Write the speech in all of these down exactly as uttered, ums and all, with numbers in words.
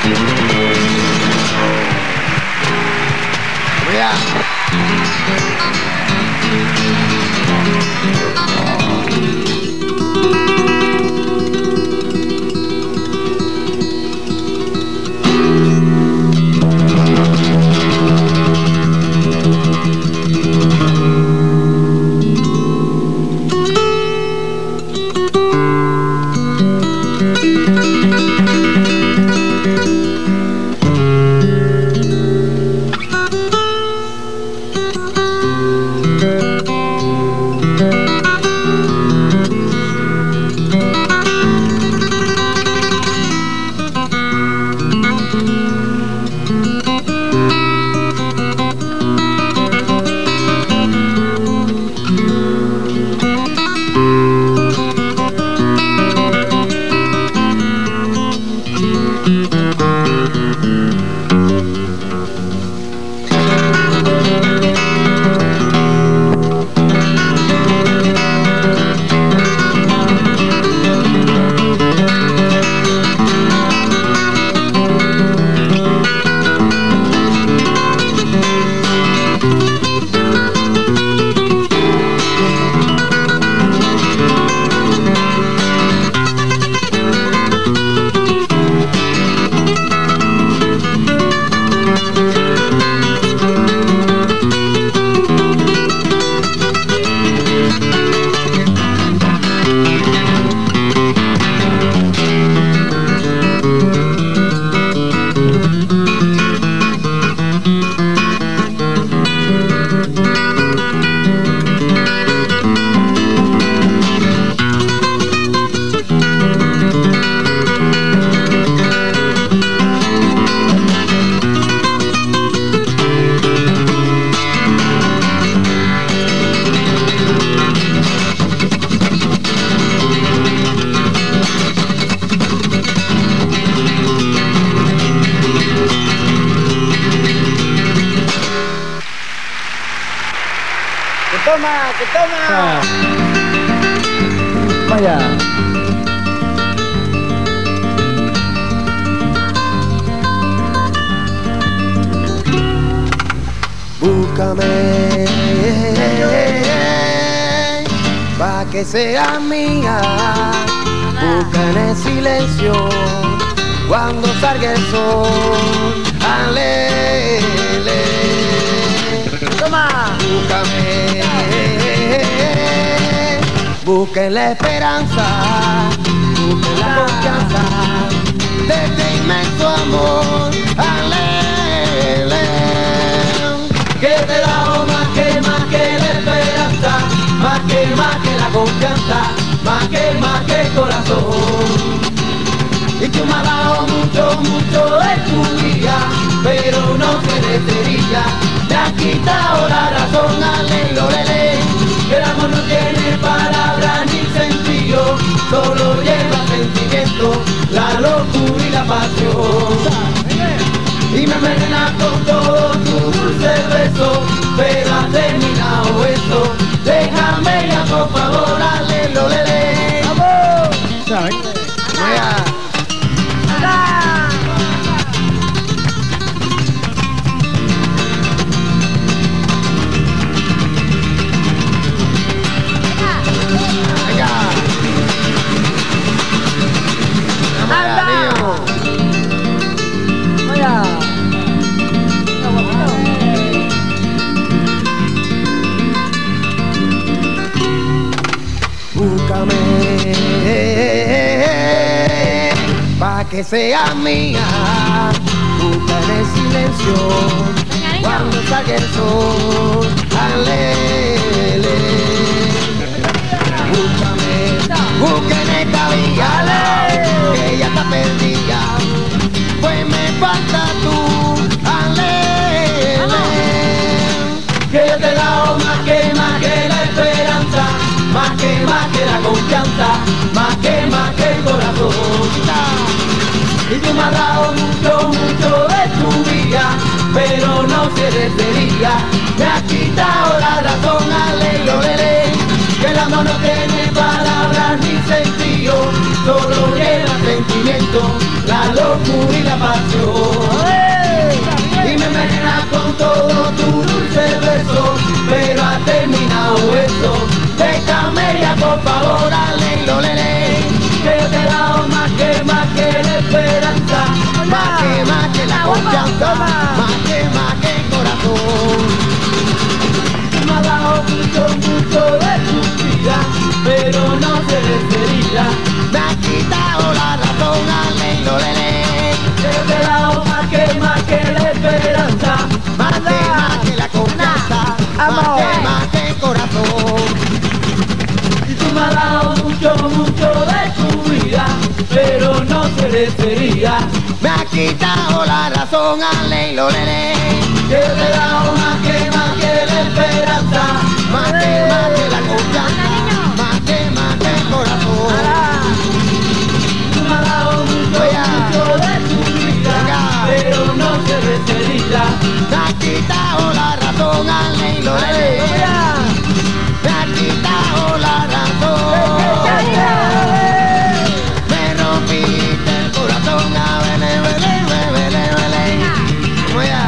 toma, que toma. Ah. Vaya. Búscame pa' que sea mía. Busca en el silencio cuando salga el sol. Alele. Toma. Búscame, busca en la esperanza, busca en la confianza de este inmenso amor. Alele. Que te da más que más que la esperanza, más que más que la confianza, más que más que el corazón. Y tú me has dado mucho, mucho de tu vida, pero no se desearía, te has quitado la razón. Alelo, lele, que el amor no tiene palabras ni sentido, solo lleva sentimiento, la locura y la pasión. Y me envenena con todo tu dulce beso, pero has terminado eso, déjame ya por favor. Alelo, lele, vamos. ¿Sabes? Búscame pa' que sea mía, busca en el silencio cuando salga el sol. Alele. Búscame, busca en esta vía, que ella está perdida, pues me falta tú. Alele. Que yo te he dado más que más que la esperanza, más que más que la confianza, más que más que el corazón. Y tú me has dado mucho, mucho de tu vida, pero no se desearía, me has quitado la razón. Alelo, lele, que el amor no tiene palabras ni sentido, y la pasión. Y me envenena con todo tu dulce beso, pero ha terminado eso. Déjame ya por favor, ale, lo lele, que yo te he dado más que, más que la esperanza, más que, más que la confianza, más que, más que el corazón. Me ha dado mucho, mucho de tu vida, pero no se despedida. Me ha quitado la razón, ale, lo lele, que yo te he dado más que, más que la esperanza, más que, más que la confianza, más que, más que el corazón. Y tú me has dado mucho, mucho de tu vida, pero no se desearía. Me ha quitado la razón, ale, lo lele, que yo te he dado más que, más que la esperanza, más que, más que la confianza, más que, más que el corazón. Tú me has dado mucho, mucho de tu vida, pero no se desearía. Me ha quitado la razón, ale, lo lele, me ha quitado la razón. Me rompiste el corazón, a vele, vele, vele, vele. Voy a...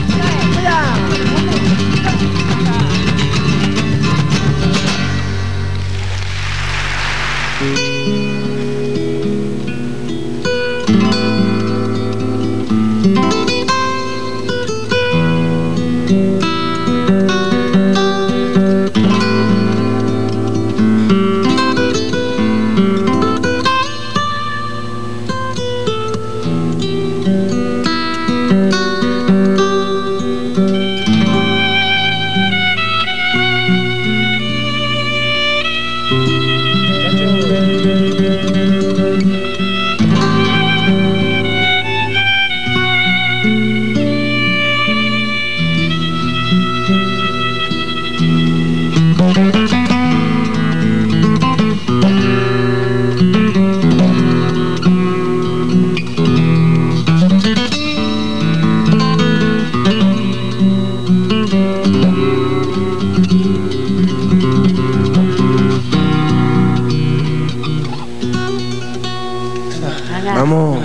Vamos.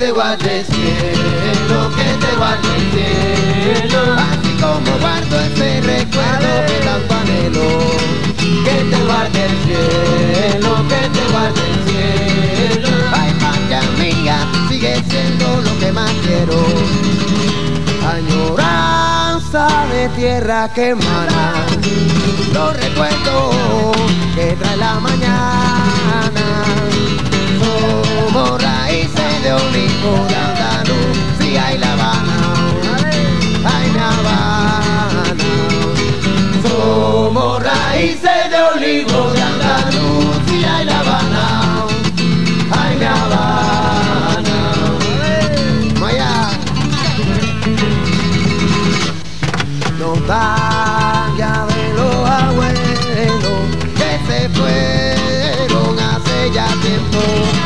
te guarde el cielo, que te guarde el cielo. Así como guardo ese recuerdo que tanto anhelo. Que te guarde el cielo, que te guarde el cielo. Ay, patria mía, sigue siendo lo que más quiero. Añoranza de tierra que emana los recuerdos que trae la mañana. Somos raíces de olivo de Andalucía y La Habana. Ay, mi Habana. Somos raíces de olivo de Andalucía y La Habana. Ay, mi Habana. Vaya. Nostalgia de los abuelos que se fueron hace ya tiempo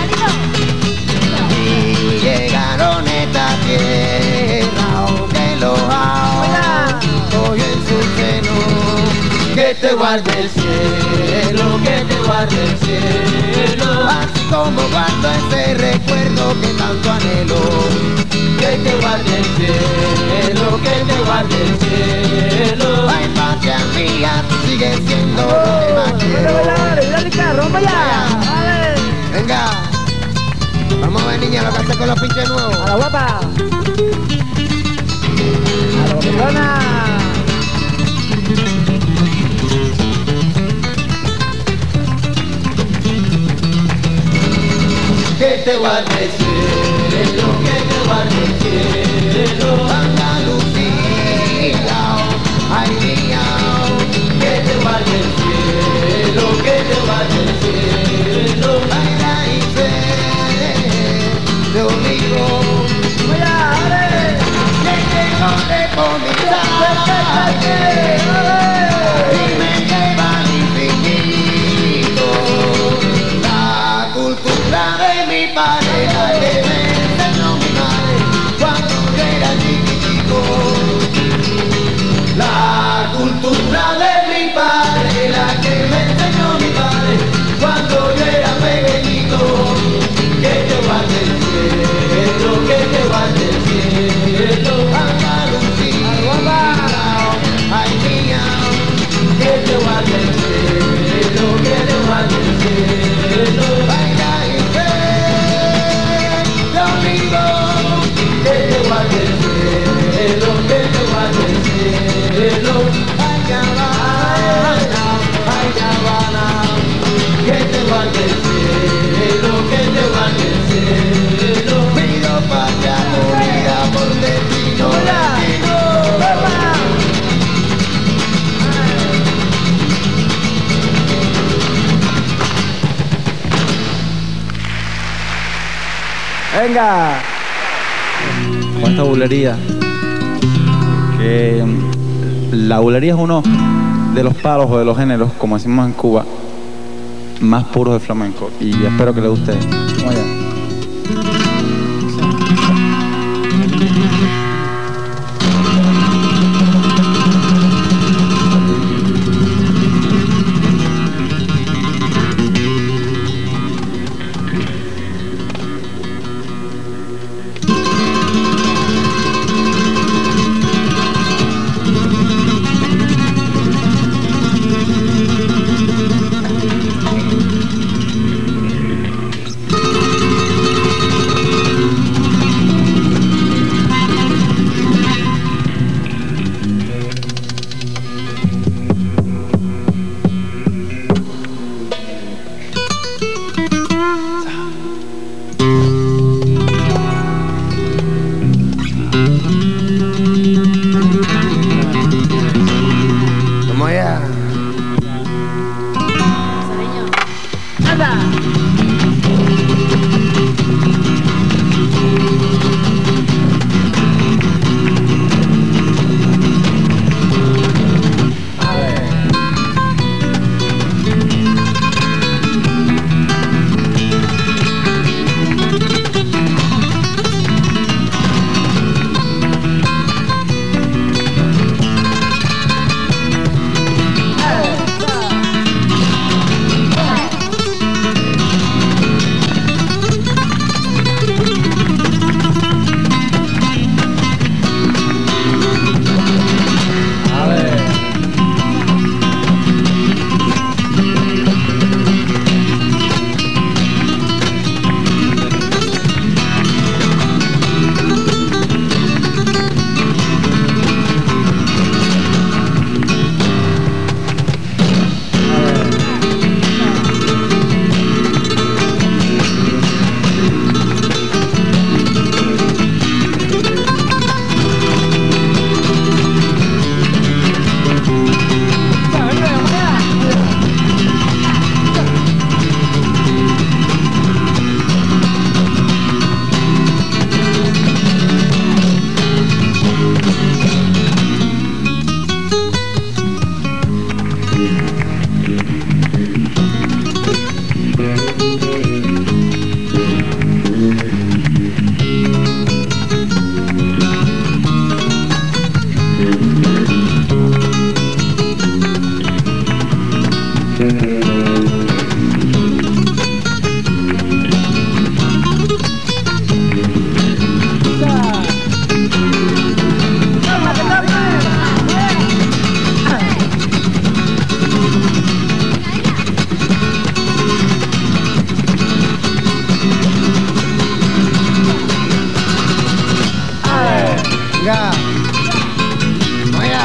y llegaron a esta tierra que los hoy en su seno. Que te guarde el cielo, que te guarde el cielo, así como guardo ese recuerdo que tanto anhelo. Que te guarde el cielo, que te guarde el cielo. Ay, patria mía, sigue siendo lo que más quiero. Dale carro, vamos allá. Venga, vamos a ver, niña, lo que hace con los pinches nuevos. A la guapa. A la guapetona. Que te guarde el cielo, que te guarde el cielo. Andalucía, ay mía. Que te guarde el cielo, que te guarde el cielo. Ay, raíces de olivo. Que te corre por mi calle y me lleva al infinito. La cultura de mi padre, la que me enseñó mi madre cuando yo era chiquitico. La cultura de mi padre, la que me enseñó mi padre cuando yo era pequeñito. Que te guarde el cielo, que te guarde el cielo. Andalucía, ay mía. Que te guarde el cielo, que te guarde el cielo. Ay, ay, de olivo. Que te guarde el cielo, que te guarde el cielo. Ay, Habana, ay, Habana. Que te guarde el cielo, que te guarde el cielo. Pido patria unida por destino latino. Venga. Con esta bulería, que la bulería es uno de los palos o de los géneros, como decimos en Cuba, más puros del flamenco, y espero que les guste. Vamos allá. Venga. Vaya.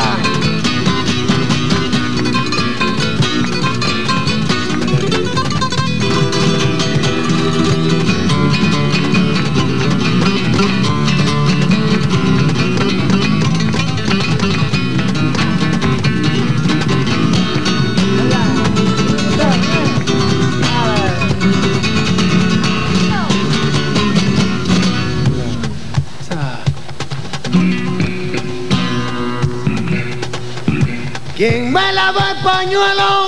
¿Quién me lavó el pañuelo?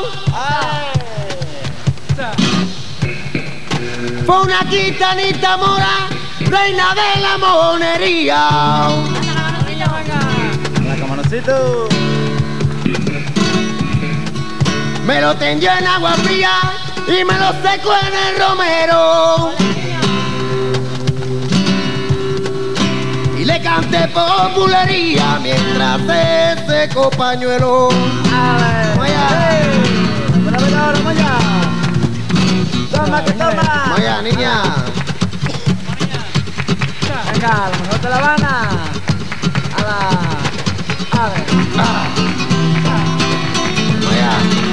Fue una gitanita mora, reina de la monería. La camaroncito. Me lo tendió en agua fría y me lo secó en el romero. Y le canté populería mientras se secó pañuelo. Vaya. Toma, que toma. Vaya, niña. Venga, a lo mejor de La Habana. A la... A ver. Ah. Vaya.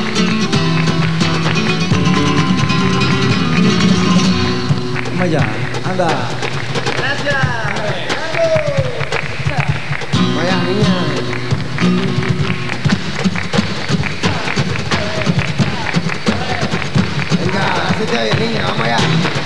Vamos allá. Anda. Vaya, niña. Venga, hacete bien, niña, vamos allá.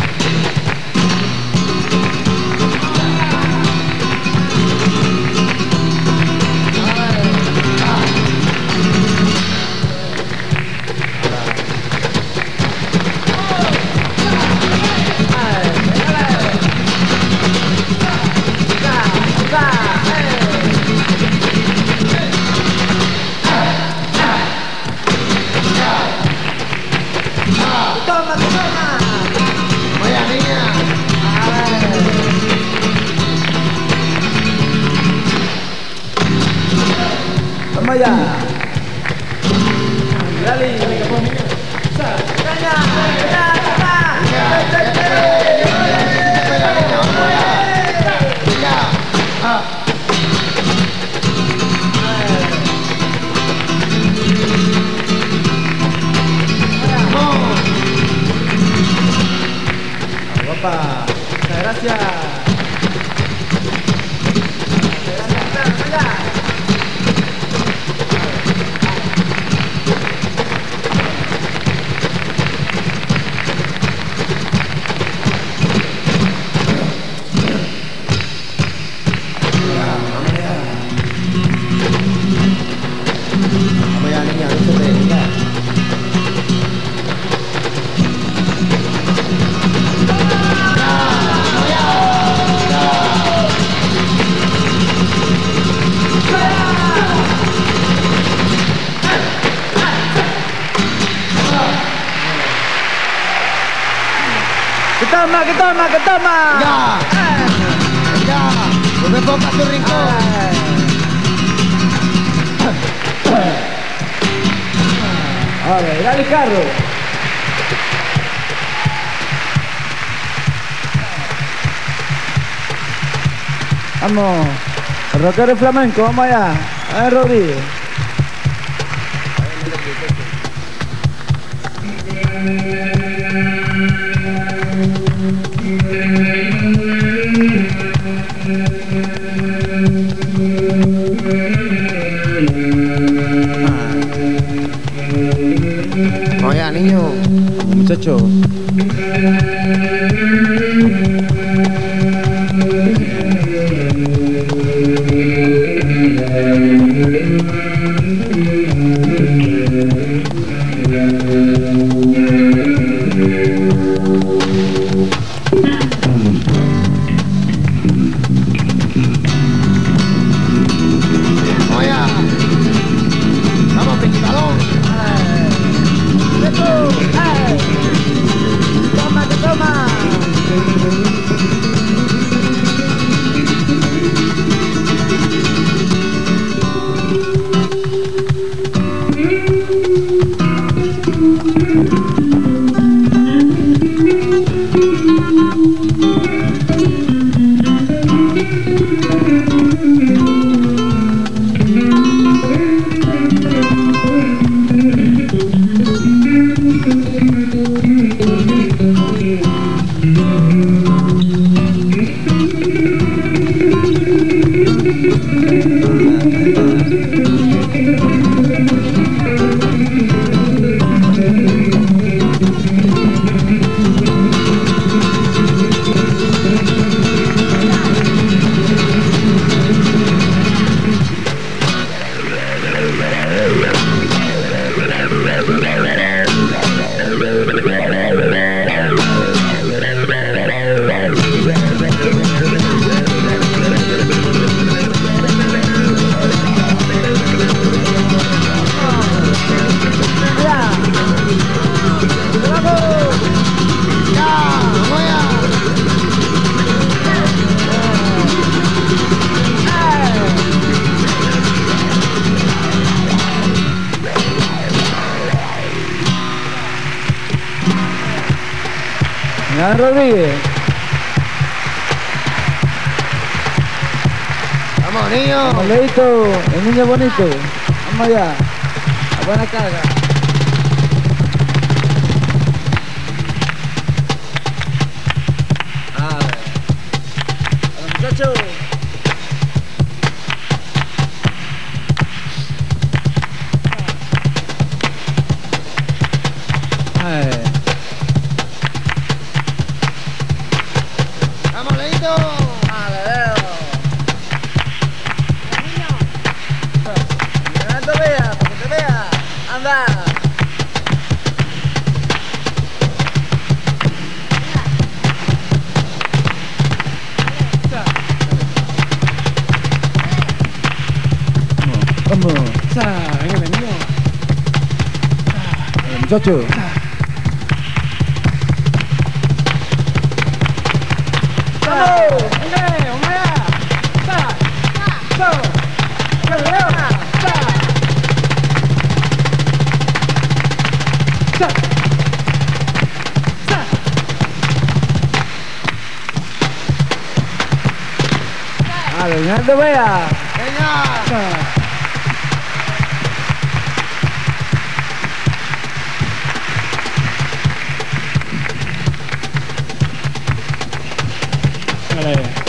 Toma, toma. Vaya, niña. Vamos allá. Dale, venga, pues, niña. Caña, caña, Guapa. muchas gracias. Vamos allá, niña, lúcete, niña. Que toma, que toma, que toma. Ya. Ya. No me pongas tu rincón. A ver, dale, carro. Vamos, el rockero flamenco, vamos allá. A ver, Rodríguez. Vamos allá, niño. Muchacho. Vamos allá. Vamos, Piquitalón. Señor Rodríguez. Vamos, niño. Vamos, Leito, el niño bonito. Vamos allá. A buena carga. A ver. A los muchachos. Ay. Vamos, Leito. Vale, veo. Que te vea, para que te vea. Anda. Vamos. Vamos. Venga, niño. Muchachos. Vale, Leonardo Vea. Venga. Vale.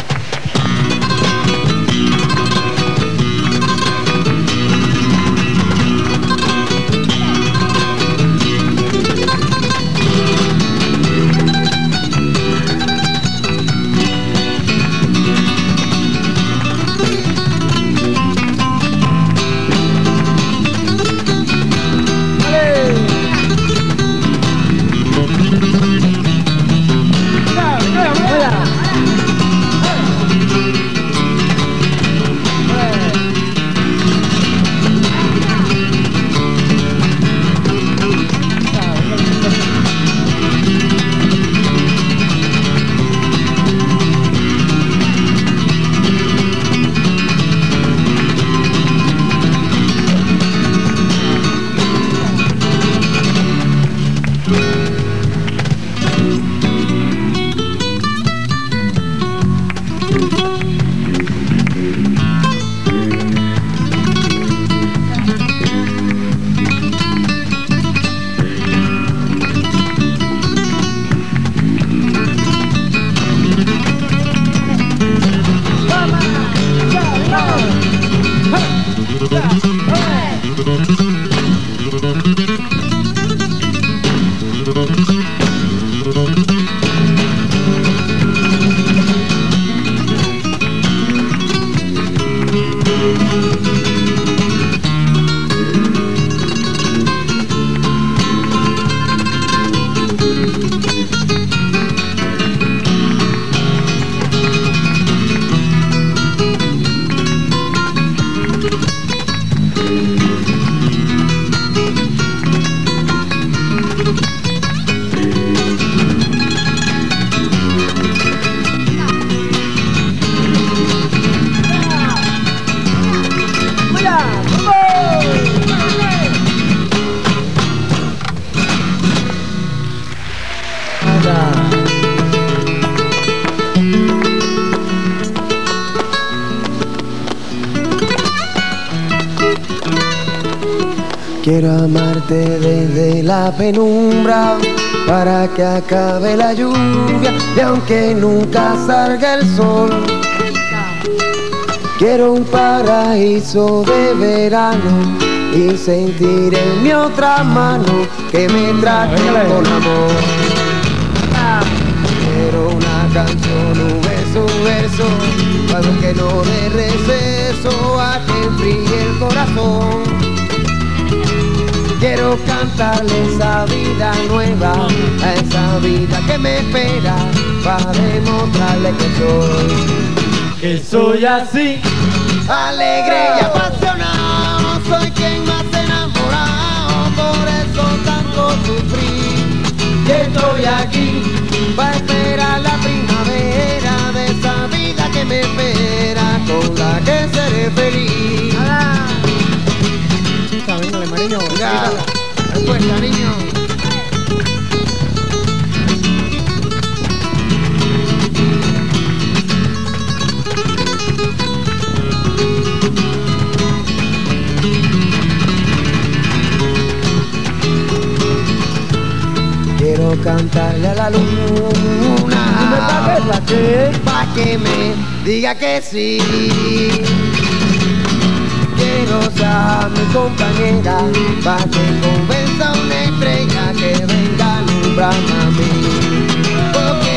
Quiero amarte desde la penumbra para que acabe la lluvia y aunque nunca salga el sol. Quiero un paraíso de verano y sentir en mi otra mano que me trate con amor. Quiero una canción, un verso, un verso, algo que no dé receso a que enfríe el corazón. Quiero cantarle esa vida nueva, a esa vida que me espera, para demostrarle que soy, Que soy así, alegre y apasionado, soy quien más enamorado, por eso tanto sufrí. que estoy aquí, Va a esperar la primavera de esa vida que me espera, con la que seré feliz. Véngale, Mariño. Ya, respuesta, niño. Quiero cantarle a la luna pa' que me diga que sí. Quiero ser mi compañera pa' que convenza a una estrella que venga a alumbrarme a mí. Porque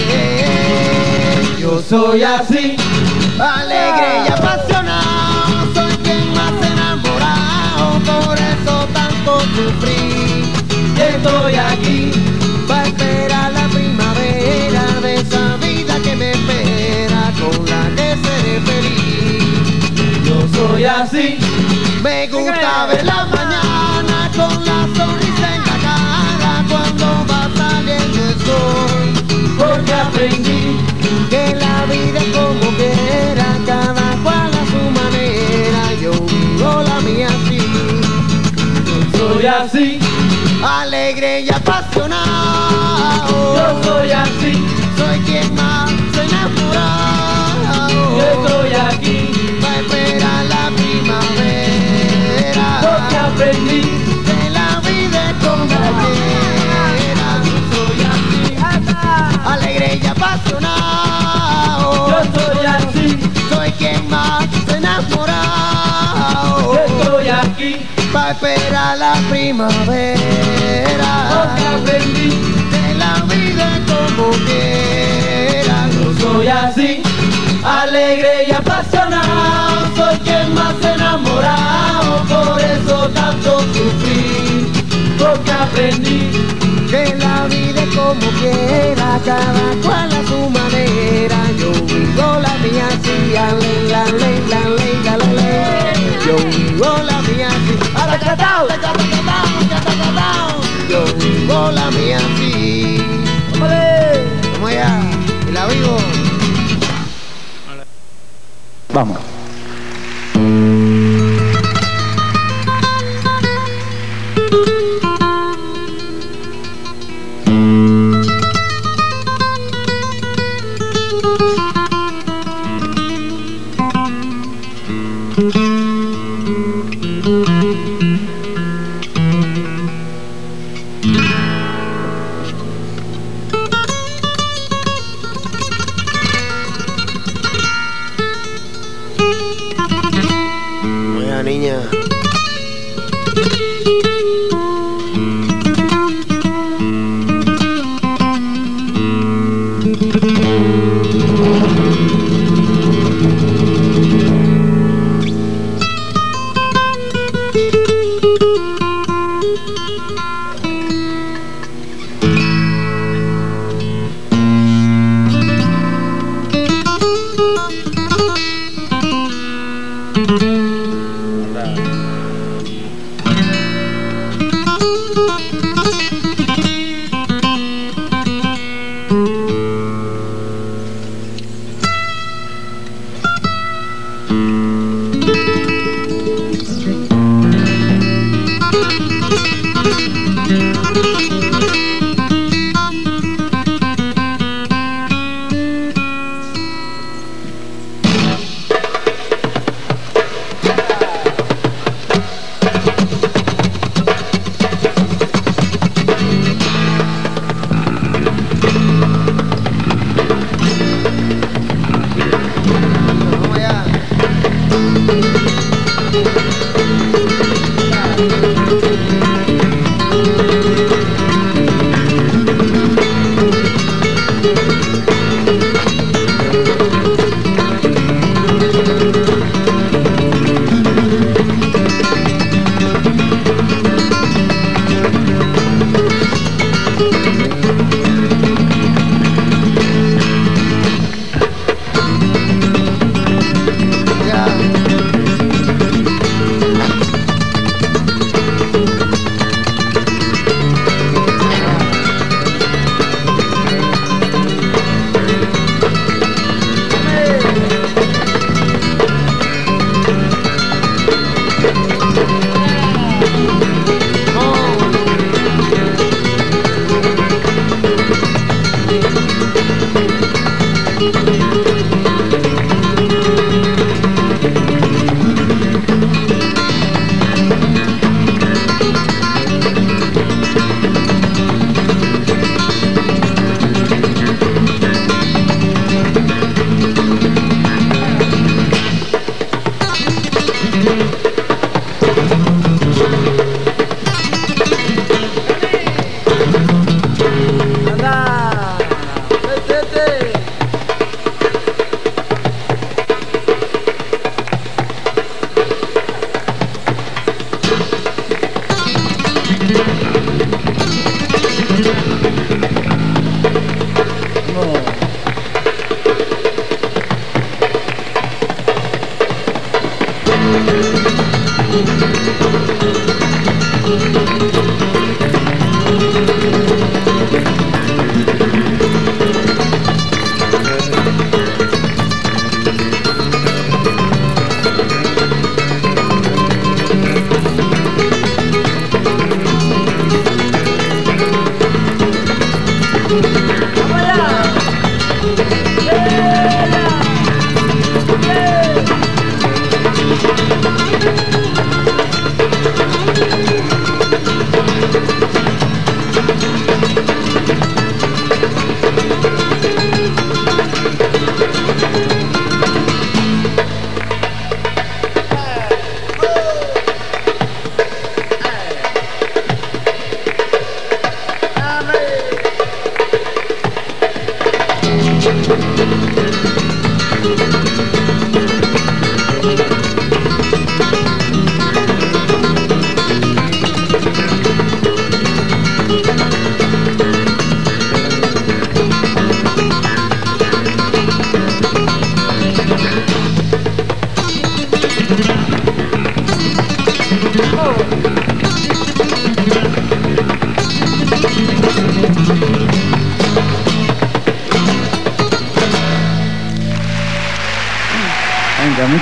yo soy así, alegre y apasionado, soy quien más enamorado, por eso tanto sufrí. que estoy aquí, Va a esperar la primavera de esa vida que me espera, con la que seré feliz. yo soy así, Me gusta ver la mañana con la sonrisa en la cara cuando va saliendo el sol, porque aprendí, que la vida es como quiera, cada cual a su manera, yo vivo la mía así. yo soy así, Alegre y apasionado, yo soy así, soy quien más enamorado, que estoy aquí, va a esperar la primavera, porque aprendí, que la vida es como quiera. yo soy así, Alegre y apasionado, yo soy así, soy quien más enamorado, que estoy aquí, va a esperar la primavera, porque aprendí, que la vida es como quiera. yo soy así, alegre y apasionado, soy quien más enamorado, por eso tanto sufrí, porque aprendí, Que la vida es como quiera, cada cual a su manera, yo vivo la mía así, ale, la, le, la, le, la, la, le. Yo vivo la mía así, aracatao, aracatao, aracatao. Yo vivo la mía así. Vamos allá, y la vivo. Vamos. Vamos allá, niña.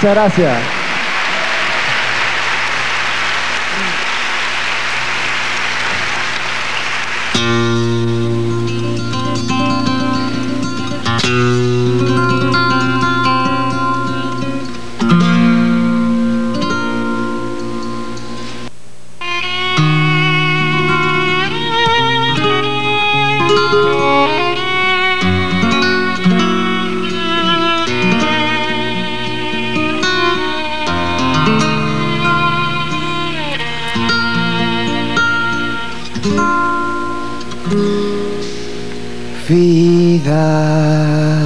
Muchas gracias. Vida,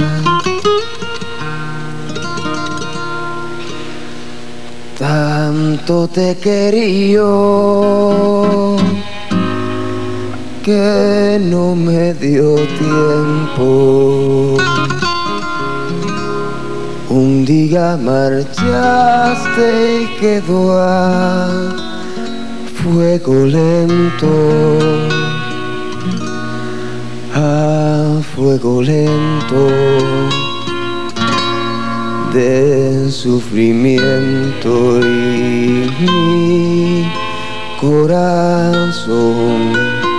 tanto te quería que no me dio tiempo. Un día marchaste y quedó a fuego lento, a fuego lento de sufrimiento y mi corazón.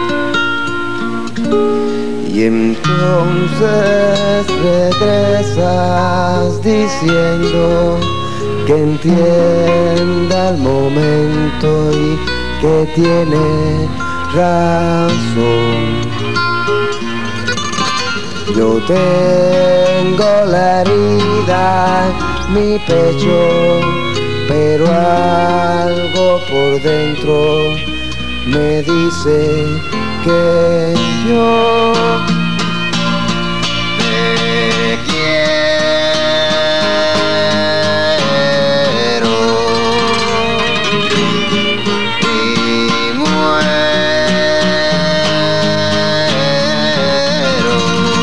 Y entonces regresas diciendo que entienda el momento y que tiene razón. Yo tengo la herida en mi pecho, pero algo por dentro me dice que yo te quiero y muero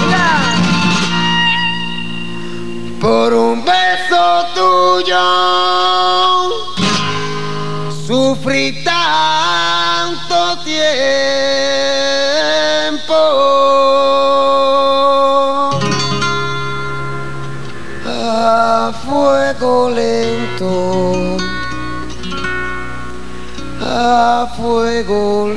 por un beso tuyo. Sufrí tanto tiempo a fuego lento, a fuego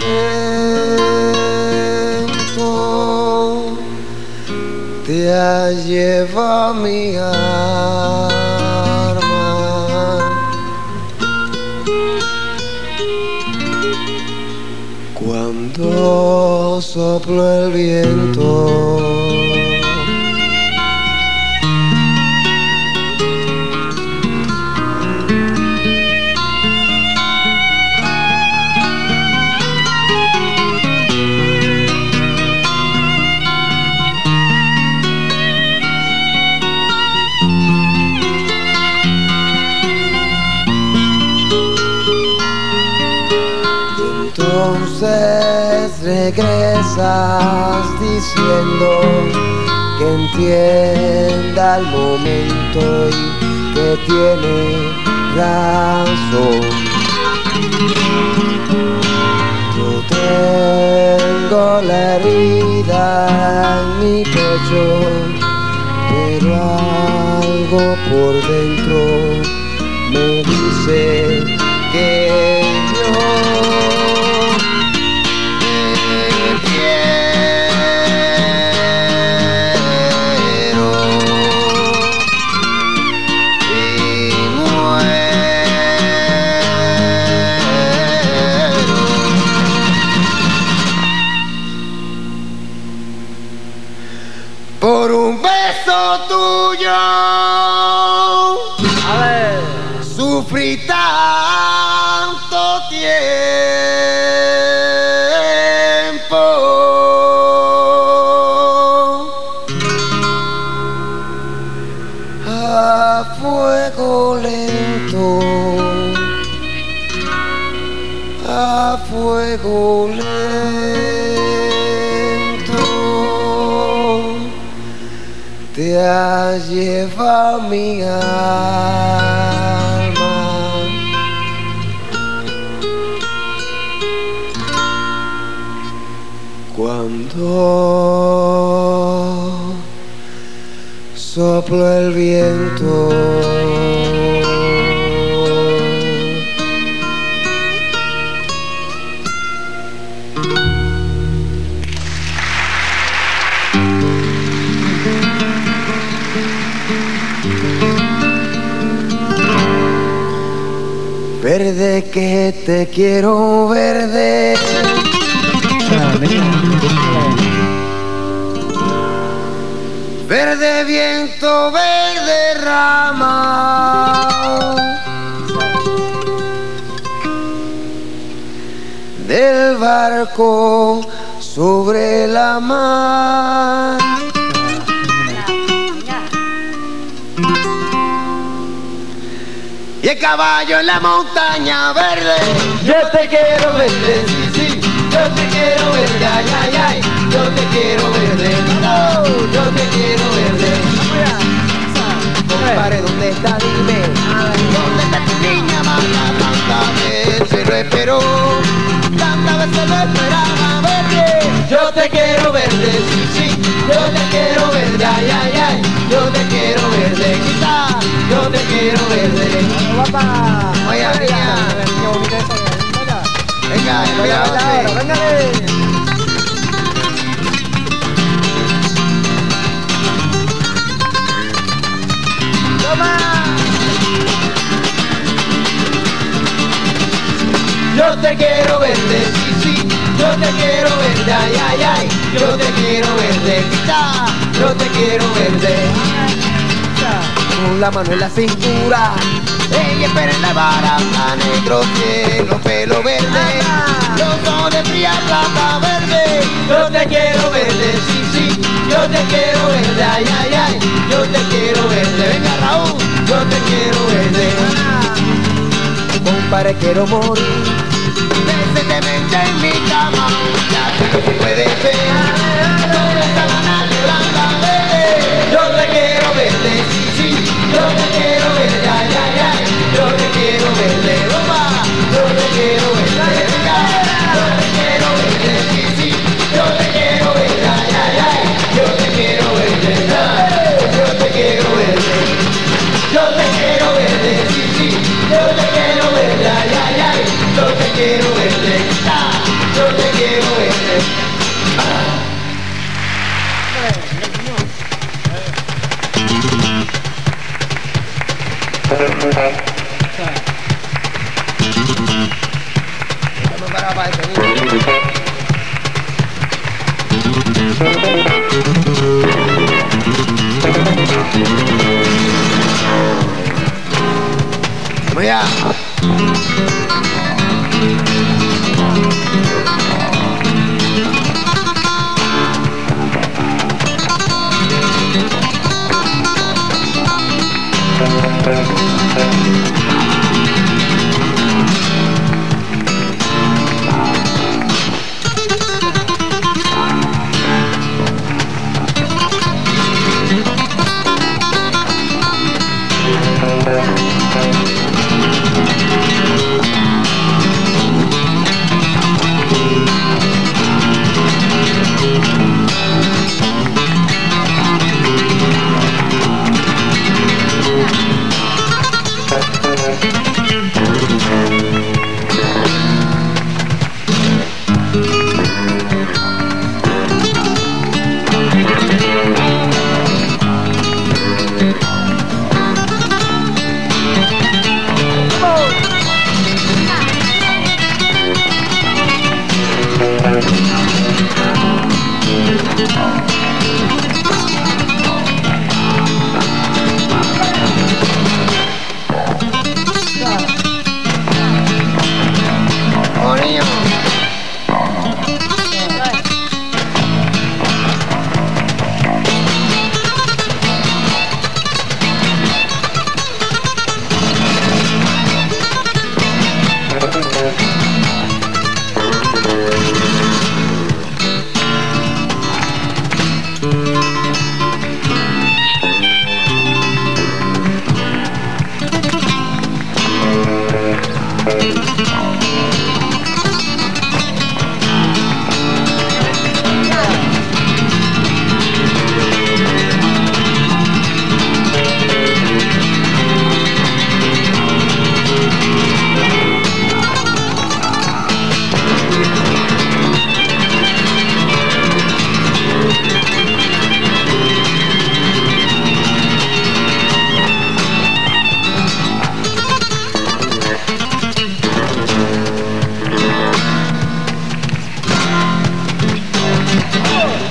lento te has llevado mi alma. Cuando sopló el viento, entonces regresas diciendo que entienda el momento y que tiene razón. Yo tengo la herida en mi pecho, pero algo por dentro me dice que yo por un beso tuyo. A ver. Sufrí tanto tiempo a fuego lento, a fuego lento te has llevado mi alma. Cuando sopló el viento, Verde que te quiero verde. Verde viento, verde rama. Del barco sobre la mar. Y el caballo en la montaña verde. Yo te quiero verde, sí, sí. Yo te quiero verde, ay, ay, ay. Yo te quiero verde, no. Yo te quiero verde. Compadre, ¿dónde está? Dime. ¿Dónde está tu niña? Manda, tantas veces lo esperó. Tantas veces lo esperaba verde. Yo te quiero verde, sí, sí. Yo te quiero verde, ay, ay, ay. Yo te quiero verde, quizá. Yo te quiero verde. Guapa. Oye, niña. Venga, venga, venga. Toma. Yo te quiero verde, sí, sí. Yo te quiero verde, ay, ay, ay. Yo te quiero verde, quizá. Yo te quiero verde. Con la mano en la cintura. Ella espera en la baranda, negro cielo, pelo verde. Los ojos de fría plata verde. Yo te quiero verde, sí, sí. Yo te quiero verde, ay, ay, ay. Yo te quiero verde, venga Raúl. Yo te quiero verde. Compadre, quiero morir decentemente en mi cama. Ya que no se puede ver. ¿Dónde está la nave blanca verde? Yo te quiero verde, sí, sí. Yo te quiero verde, ay, ay, ay. Yo te quiero verde, opa. Yo te quiero verde, venga. Yo te quiero verde, sí, sí. Yo te quiero verde, ay, ay, ay. Yo te quiero verde, yo te quiero verde. Yo te quiero verde, sí, sí. Yo te quiero verde, ay, ay, ay. Yo te quiero verde, yo te quiero verde. Vamos allá.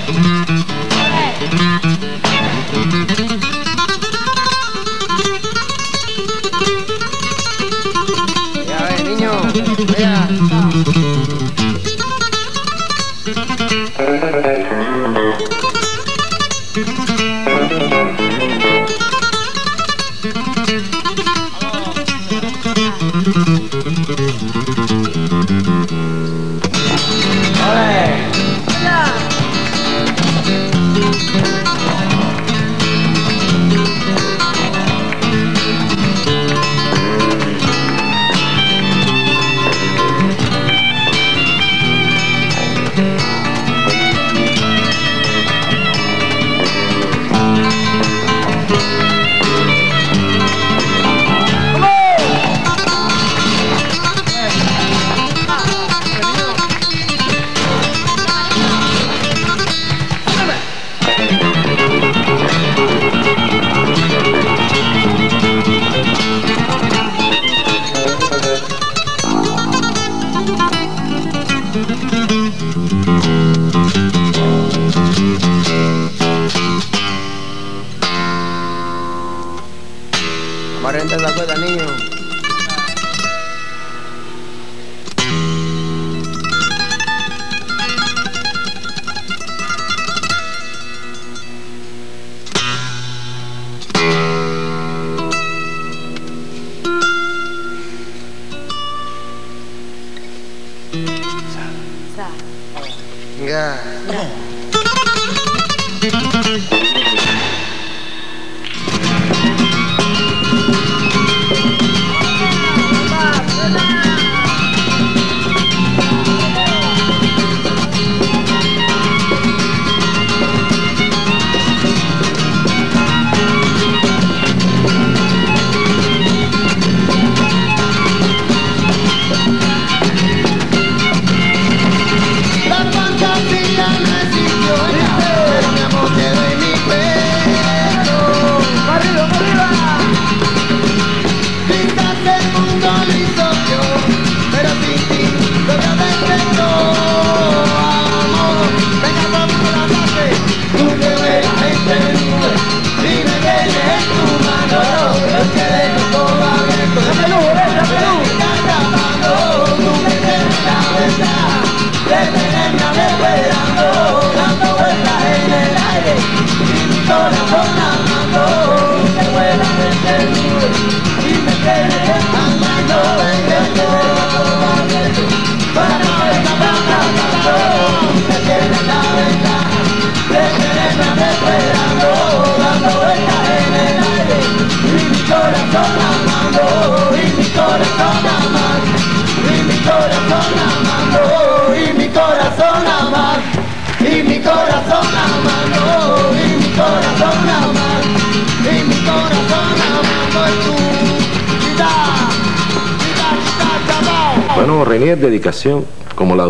Ya ve, niño, vea. Aparenta esa cosa, niño. Ya. Y mi corazón amando, y mi corazón amando, y mi corazón amando es tú. Bueno, René es dedicación, como la